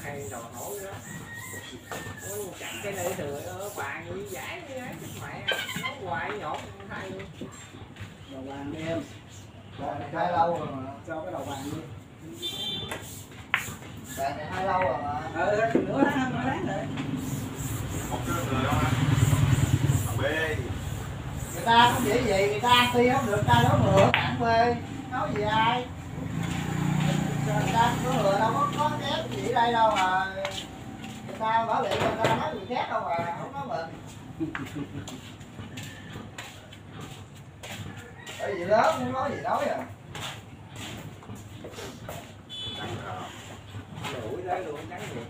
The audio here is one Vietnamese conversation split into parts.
hay đồ nổi đó. Chặt cái này thừa nó bàn như giải như ấy mẹ nó hoài nhổn thay đầu vàng đi em. Vàng này khai lâu rồi mà cho cái đầu vàng đi. Vàng này khai lâu rồi mà. Nửa tháng rồi. Một cái người đâu anh? Thằng B. Người ta không dễ gì, người ta ăn ti không được, người ta nói mượn ăn quê. Nói gì ai? Người ta có người đâu có kém gì ở đây đâu mà. Người ta bảo vệ người ta nói người khác đâu mà, không nói mình. Cái gì đó muốn nói gì nói à. đuổi đấy luôn trắng gì.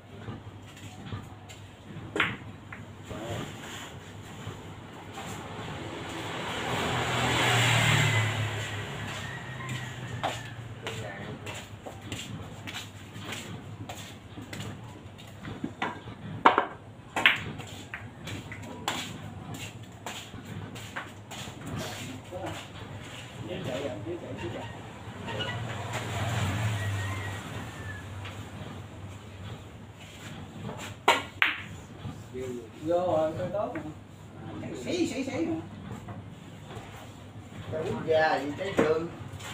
Vô rồi, tôi tốt mà. Xí mà. Cái út da gì trái trường.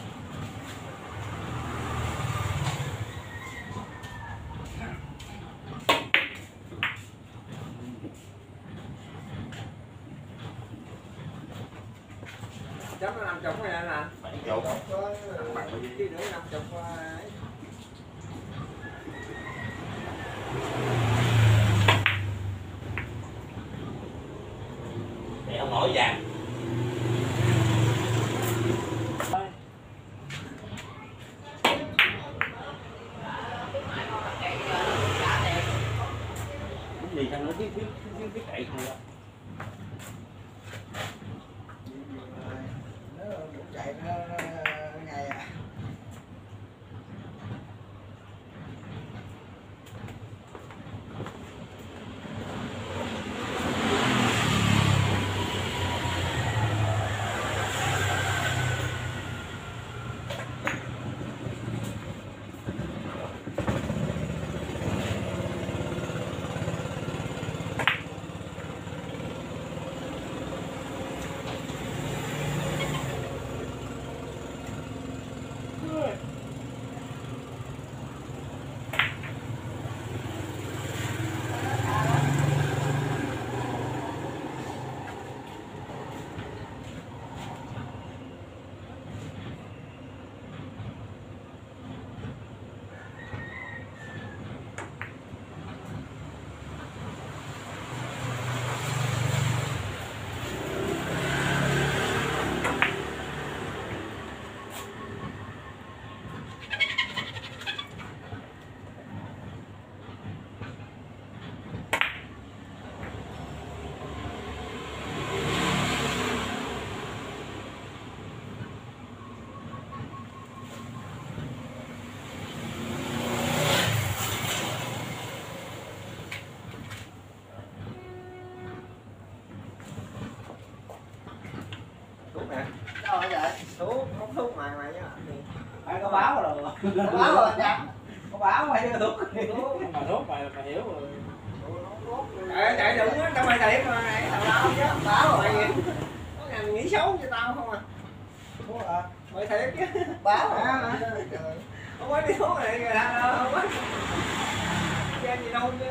Chấm nó 50 hay là anh? 70. Bằng bao nhiêu chứ nữa 50 ấy. Để ông nói vàng. Cái gì thằng nó biết chạy không đó. Nó chạy nó ngày à. Đâu vậy? Thuốc, không thuốc mày chứ. Ai có báo rồi. Có báo rồi anh. Có báo mày đưa thuốc. Mà thuốc mày hiểu rồi. Chạy đừng á, tao mày thiệt mà này, tao báo chứ, báo rồi mày có ngành nghĩ xấu cho tao không à? Thuốc hả? Mày thiệt chứ. Báo hả? Không có đi thuốc này người ta không có. Chơi gì đâu chứ.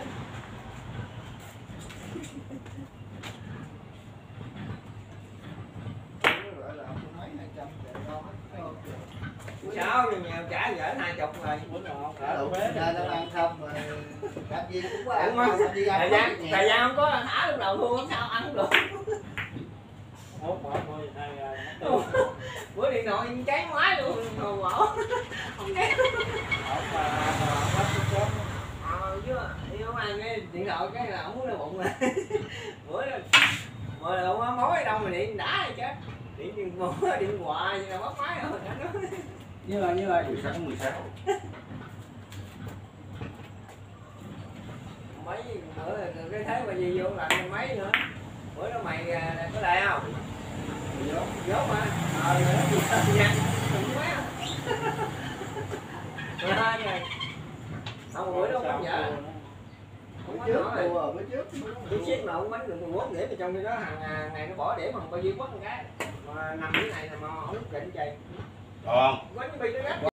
Sao nhiều nhiều trả gỡ 20 rồi. Nó ăn không mà làm gì cũng có ăn. Thời gian không có thả lúc đầu luôn sao ăn không được. Bữa điện thoại cháy máy luôn rồi bỏ. Không cháy. Chứ không ai nghe điện thoại cái là không muốn đau bụng rồi. Bữa là mà mối đâu mà điện đã rồi chứ. Điện hoài vậy là bắt máy rồi cả nó. Như vậy 16. Mấy bữa là cái thế mà gì vô làm mấy nữa. Bữa đó mày có đại không? Dốt mà. Nó gì nha. Đừng quá. Rồi. Không, bữa đó không nhớ. bữa trước đùa bữa trước Tôi ship mà ông bánh được 14 đĩa mà trong khi đó hàng ngày nó bỏ đĩa bằng bao nhiêu quất một cái. Mà nằm dưới này là mà không định chạy. Còn Quánh bi nó gắt.